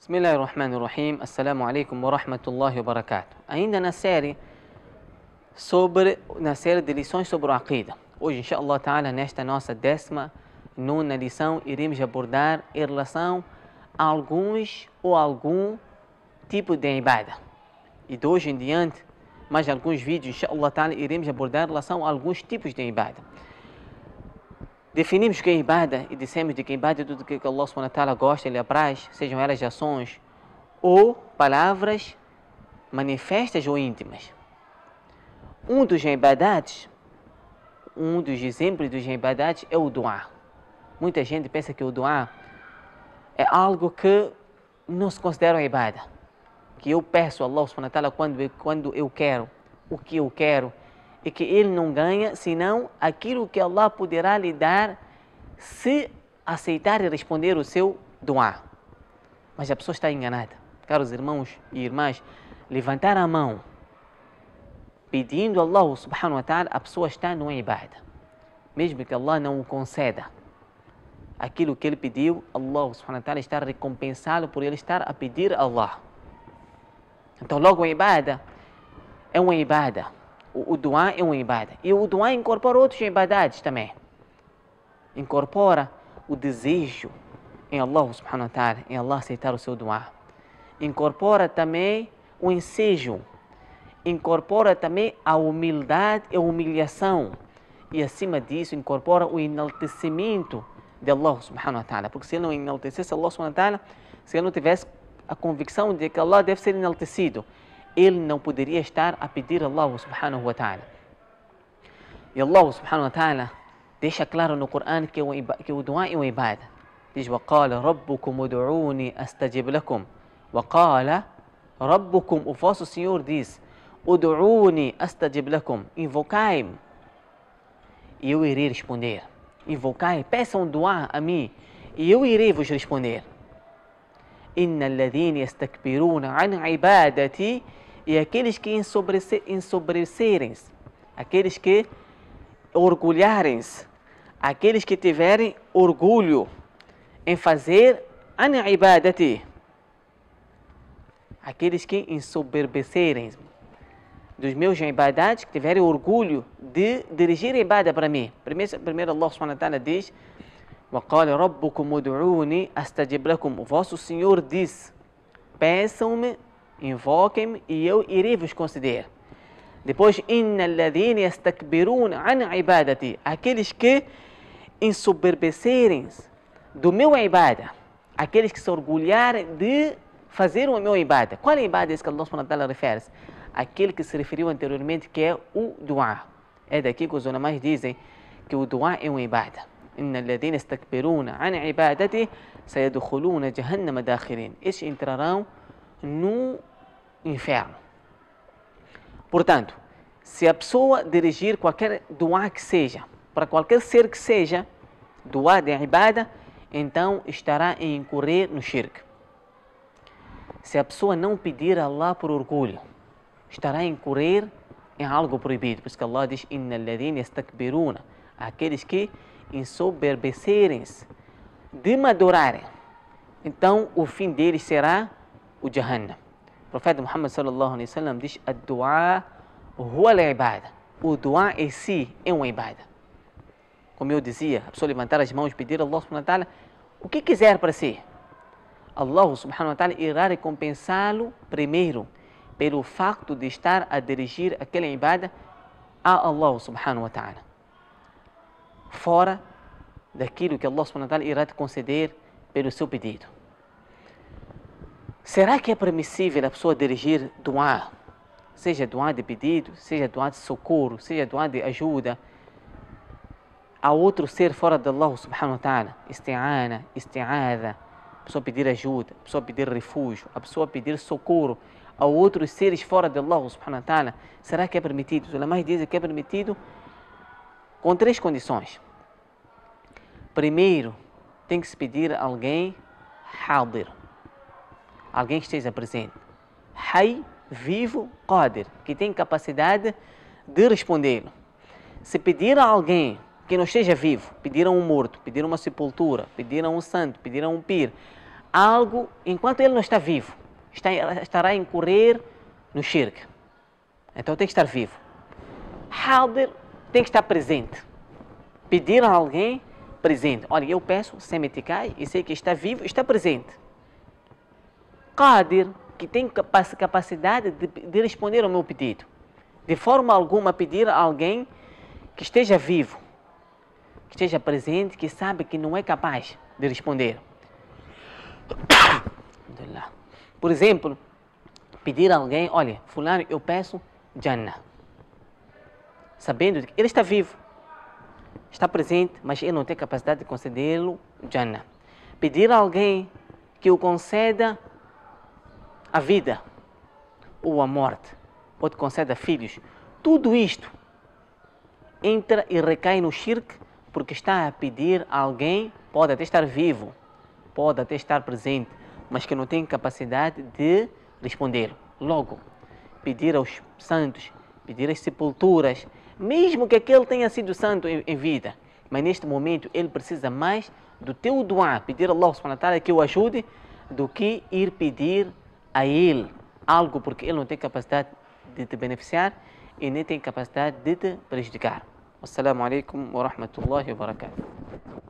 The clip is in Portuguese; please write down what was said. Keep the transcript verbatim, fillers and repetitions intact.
Bismillahirrahmanirrahim. Assalamu alaikum wa rahmatullahi wa barakatuh. Ainda na série sobre na série de lições sobre o Aqida. Hoje, inshallah ta'ala, nesta nossa décima nona lição, iremos abordar em relação a alguns ou algum tipo de ibada. E de hoje em diante, mais alguns vídeos, inshallah ta'ala, iremos abordar em relação a alguns tipos de ibada. Definimos o que é ibada e dissemos de que ibada é tudo que Allah subhanahu wa ta'ala gosta, Ele apraz, sejam elas ações ou palavras manifestas ou íntimas. Um dos ibadats, um dos exemplos dos ibadats é o du'a. Muita gente pensa que o du'a é algo que não se considera ibada. Que eu peço a Allah subhanahu wa ta'ala quando, quando eu quero, o que eu quero, e que ele não ganha, senão aquilo que Allah poderá lhe dar se aceitar e responder o seu du'a. Mas a pessoa está enganada. Caros irmãos e irmãs, levantar a mão pedindo a Allah subhanahu wa ta'ala, a pessoa está no ibada. Mesmo que Allah não o conceda aquilo que ele pediu, Allah subhanahu wa ta'ala está a recompensá-lo por ele estar a pedir a Allah. Então logo a ibada é uma ibada. O, o du'a é uma ibada. E o du'a incorpora outros ibadates também. Incorpora o desejo em Allah subhanahu wa ta'ala, em Allah aceitar o seu du'a. Incorpora também o ensejo. Incorpora também a humildade e a humilhação. E acima disso incorpora o enaltecimento de Allah subhanahu wa ta'ala. Porque se ele não enaltecesse Allah subhanahu wa ta'ala, se ele não tivesse a convicção de que Allah deve ser enaltecido, ele não poderia estar a pedir a Allah subhanahu wa ta'ala. E Allah subhanahu wa ta'ala deixa claro no Corão que, que o du'a é uma ibada. Diz: وَقَالَ رَبُّكُمْ udu'uni astajib lakum. وَقَالَ رَبُّكُمْ, o vosso Senhor diz: udu'uni astajib lakum. Invocai-me e eu irei responder. Invocai, peçam du'a a mim e eu irei vos responder. إِنَّ الَّذِينَ يَسْتَكْبِرُونَ عَنْ عِبَادَتِي, e aqueles que ensobrecerem-se, aqueles que orgulharem-se, aqueles que tiverem orgulho em fazer an ibadati, aqueles que ensoberbecerem dos meus ibadates, que tiverem orgulho de dirigir ibada para mim. Primeiro, primeiro Allah subhanahu wa ta'ala diz: وَقَالَ رَبُّكُمْ udu'uni astajib lakum. O vosso Senhor diz: peçam-me, invoquem-me e eu irei vos conceder. Depois: إِنَّ الَّذِينَ يَسْتَكْبِرُونَ عَنْ عِبَادَتِي, aqueles que ensoberbecerem do meu ibada, aqueles que se orgulharem de fazer o meu ibada. Qual é a ibada que Allah subhanahu wa ta'ala refere? Aquele que se referiu anteriormente, que é o du'a. É daqui que os ulamais dizem que o du'a é uma ibada. إِنَّ الَّذِينَ يَسْتَكْبِرُونَ عَنْ عِبَادَتِي سَيَدْخُلُونَ جَهَنَّمَ دَاخِرِينَ. Estes entrarão no inferno. Portanto, se a pessoa dirigir qualquer du'a que seja, para qualquer ser que seja, du'a de ibada, então estará a incorrer no shirk. Se a pessoa não pedir a Allah por orgulho, estará a incorrer em algo proibido. Por isso que Allah diz: إِنَّ الَّذِينَ يَسْتَكْبِرُونَ, aqueles que ensoberbecerem-se de me adorarem, então o fim deles será o Jahannam. O profeta Muhammad sallallahu alaihi wasallam diz: ad-du'a huwa al-ibada. O du'a em si é uma ibada. Como eu dizia, a pessoa levantar as mãos e pedir a Allah subhanahu wa ta'ala o que quiser para si. Allah subhanahu wa ta'ala irá recompensá-lo primeiro pelo facto de estar a dirigir aquela ibada a Allah subhanahu wa ta'ala, fora daquilo que Allah subhanahu wa ta'ala irá te conceder pelo seu pedido. Será que é permissível a pessoa dirigir du'a, seja du'a de pedido, seja du'a de socorro, seja du'a de ajuda, a outro ser fora de Allah subhanahu wa ta'ala? Isti'ana, isti'adha, a pessoa pedir ajuda, a pessoa pedir refúgio, a pessoa pedir socorro a outros seres fora de Allah subhanahu wa ta'ala. Será que é permitido? Os ulamais dizem que é permitido com três condições. Primeiro, tem que se pedir a alguém hadir, alguém que esteja presente, hay, vivo, qadir, que tem capacidade de respondê-lo. Se pedir a alguém que não esteja vivo, pedir a um morto, pedir uma sepultura, pedir a um santo, pedir a um pir, algo enquanto ele não está vivo, está, estará a incorrer no shirk. Então tem que estar vivo. Hadir tem que estar presente. Pedir a alguém presente. Olha, eu peço sem me eticar e sei que está vivo, está presente. Qadir, que tem capacidade de, de responder ao meu pedido. De forma alguma pedir a alguém que esteja vivo, que esteja presente, que sabe que não é capaz de responder. Por exemplo, pedir a alguém, olha, fulano, eu peço Jannah. Sabendo que ele está vivo, está presente, mas ele não tem capacidade de concedê-lo Jannah. Pedir a alguém que o conceda a vida ou a morte, ou te conceda filhos. Tudo isto entra e recai no shirk, porque está a pedir a alguém, pode até estar vivo, pode até estar presente, mas que não tem capacidade de responder. Logo, pedir aos santos, pedir às sepulturas, mesmo que aquele tenha sido santo em, em vida, mas neste momento ele precisa mais do teu doar, pedir a Allah subhanahu wa ta'ala que o ajude, do que ir pedir a ele algo, porque ele não tem capacidade de te beneficiar e nem tem capacidade de te prejudicar. Assalamu alaikum wa rahmatullahi wa barakatuh.